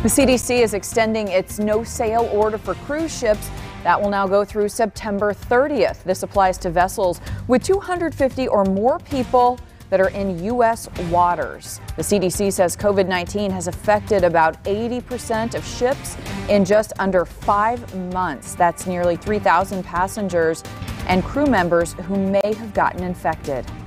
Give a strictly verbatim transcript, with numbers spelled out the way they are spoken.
The C D C is extending its no-sail order for cruise ships. That will now go through September thirtieth. This applies to vessels with two hundred fifty or more people that are in U S waters. The C D C says COVID nineteen has affected about eighty percent of ships in just under five months. That's nearly three thousand passengers and crew members who may have gotten infected.